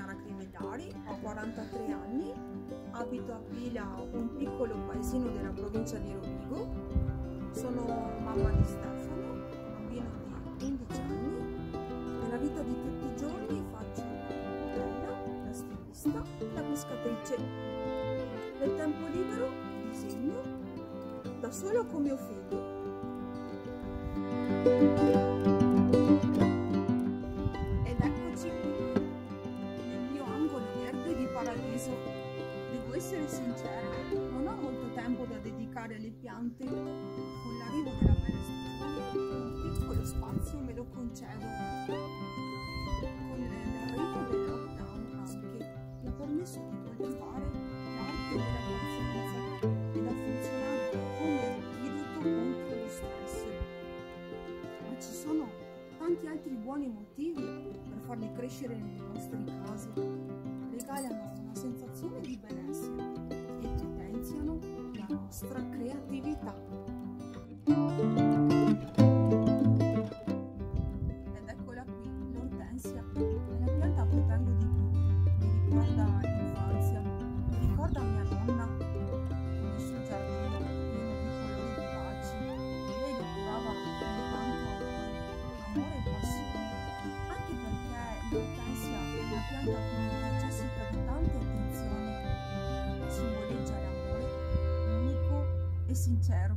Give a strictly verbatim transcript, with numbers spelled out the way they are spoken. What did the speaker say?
Sara Crivellari, ho quarantatré anni, abito a Pila, un piccolo paesino della provincia di Rovigo, sono mamma di Stefano, bambino di undici anni. Nella vita di tutti i giorni faccio la modella, la stilista, la pescatrice. Nel tempo libero disegno, da solo con mio figlio. Ed eccoci qui, nel mio angolo verde di paradiso. Devo essere sincera, non ho molto tempo da dedicare alle piante. Con l'arrivo della bella stagione, un piccolo spazio me lo concedo. Con l'arrivo del lockdown anche, mi ha permesso di coltivare l'arte della pazienza ed ha funzionato come antidoto contro lo stress. Ma ci sono tanti altri buoni motivi per farli crescere nelle nostre case. Regalano una sensazione di benessere e potenziano la nostra creatività. Ed eccola qui, l'ortensia, è la pianta a cui tengo di più. Mi ricorda l'infanzia, mi ricorda mia nonna con il suo giardino pieno di colori vivaci. Lei lo curava con tanto amore, amore e passione, anche perché l'ortensia è una pianta che necessita di tante attenzioni, simboleggia l'amore unico e sincero